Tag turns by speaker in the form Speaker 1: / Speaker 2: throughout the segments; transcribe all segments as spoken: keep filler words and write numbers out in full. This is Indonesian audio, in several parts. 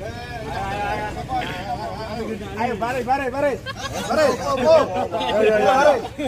Speaker 1: Ayo baris baris baris. Baris. Ya ya ya.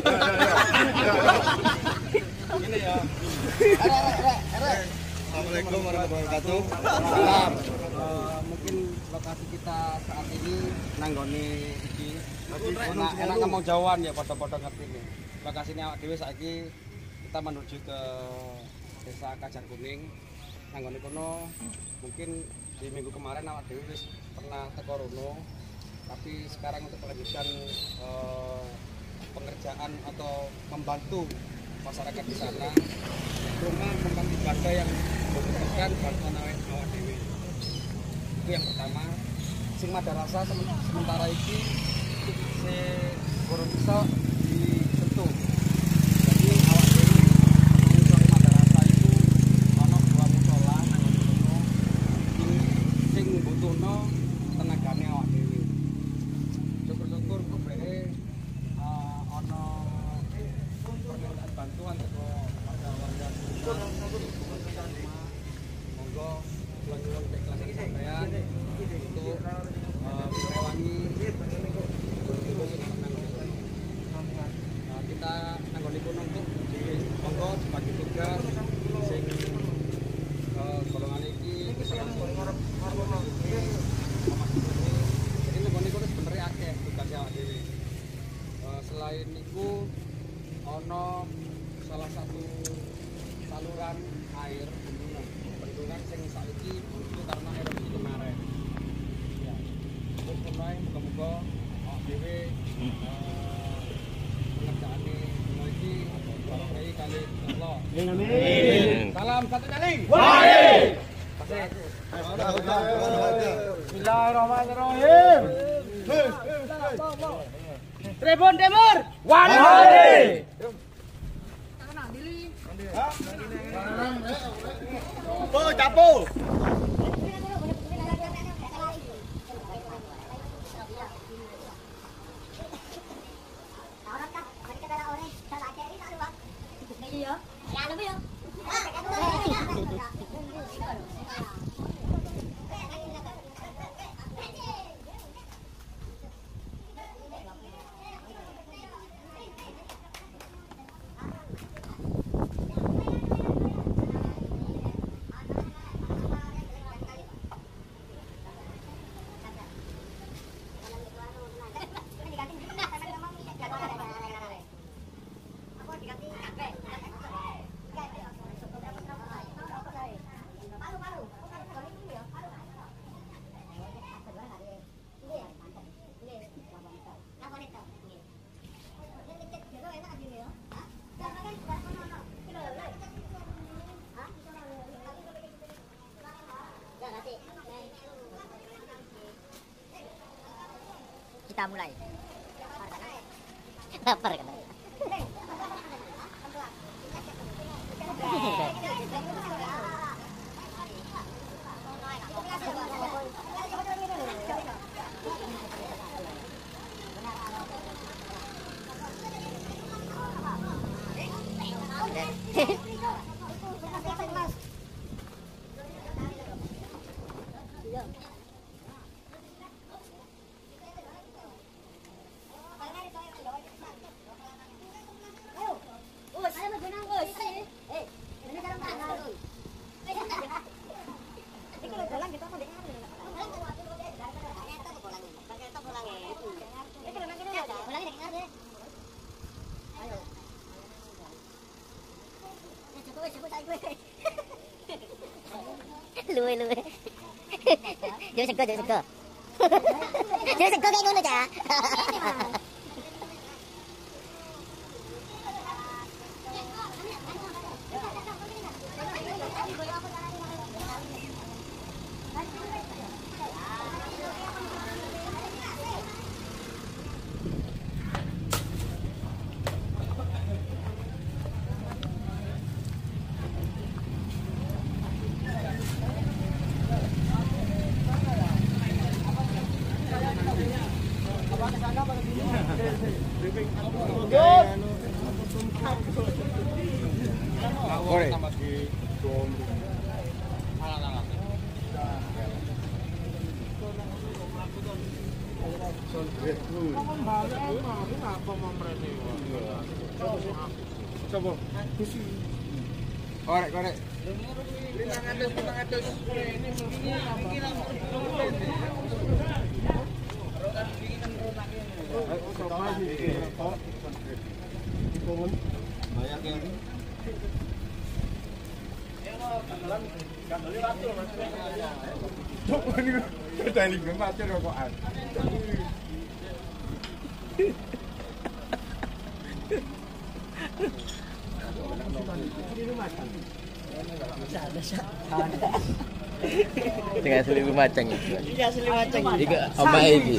Speaker 1: Ini ya. Assalamualaikum warahmatullahi wabarakatuh. Salam. Mungkin lokasi kita saat ini nanggone iki enak enak ngomong jauhan ya padha-padha ngerti nih. Lokasi ini awak dhewe saiki kita menuju ke Desa Kajar Kuning. Nanggone kono mungkin di minggu kemarin awak dhewe wis pernah teko rono. Tapi sekarang untuk melanjutkan eh, pengerjaan atau membantu masyarakat di sana, rumah tempat ibadah yang membutuhkan bantuan awak dhewe. Itu yang pertama. Sing madrasah sementara iki se kurang bisa disentuh. Jadi awak dhewe untuk madrasah itu ana dua musola nang kono. Sing butuhno tenagane awak dhewe. Syukur-syukur kebere ana bantuan teko warga-warga monggo jual-jual kelas sampean untuk merewangi kita nanggonipun untuk monggo dibagi tugas sing golongan iki jadi nanggonipun sebenarnya akeh tugasnya awak dhewe. Selain itu ono salah satu saluran air bendungan bendungan sing saiki itu karena erosi kemarin ya terus mulai muga-muga awak dhewe pengerjaane dina iki barokah kali Allah. Amin. Salam satu jaling. Wahai. Bismillahirrahmanirrahim. Tribun Timur. Wahai. Oh, capo.
Speaker 2: Kita mulai. Lapar kan? Luwe luwe. Jangan sego, jangan sego. Jangan sego kayak ngono, Cak.
Speaker 1: Coba. Korek, korek. lima ratus, lima ratus.
Speaker 3: Dengan asli macang itu.
Speaker 2: Iya asli macam.
Speaker 3: Iku apa iki?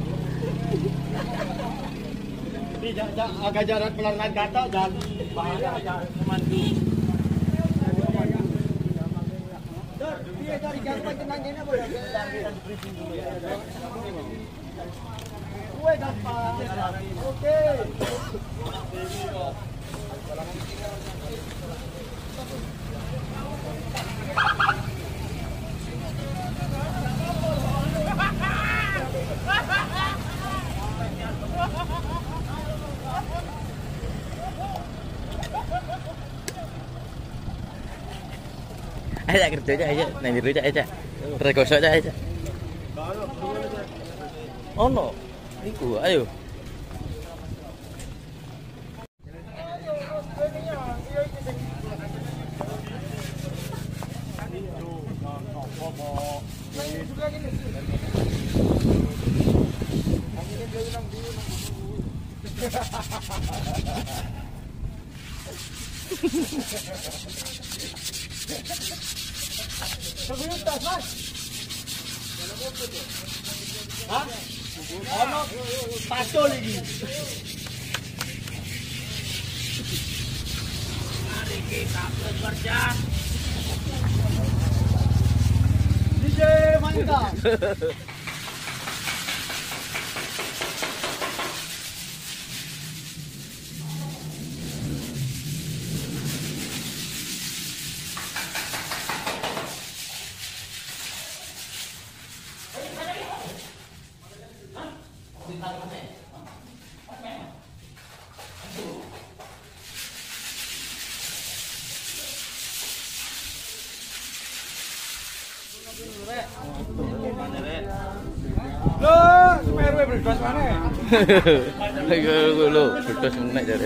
Speaker 1: Ini agak jarak pelan-pelan kata dan bahaya jangan mandi. Dia dari gampang tenangnya boleh. Kue gampang. Oke.
Speaker 3: Aja kerja aja aja, nang biru aja aja. Terus gosok aja aja. Oh no, iku ayo.
Speaker 1: Sebelum Mas. Hah? Ono pacul iki. Mari kita bekerja. D J mantap. Loh, semeru berdos mana?
Speaker 3: Ayo lho, berdos menek jare.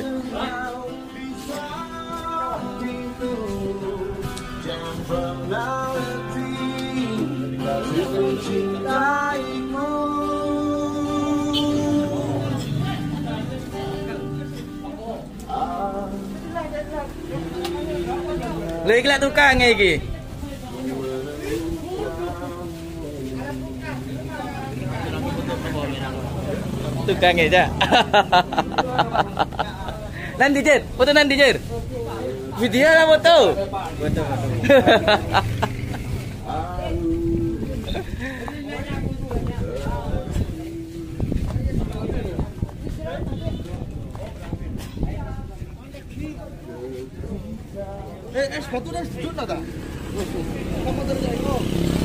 Speaker 3: Lha iki lek tukang iki. Tukang aja. Nanti Jer, foto nanti Jer. Video lah foto. Foto.
Speaker 1: Eh, es batu dah sujud lah tak? Kamu terjadi kok.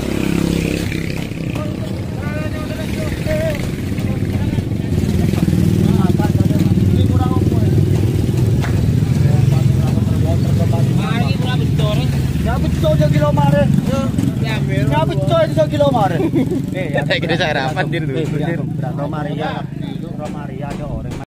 Speaker 1: Kilo mare. Ya, ya betul itu kilo mare.
Speaker 3: Eh, saya kira sarapan dir dulu.
Speaker 1: Romaria, Romaria ada orang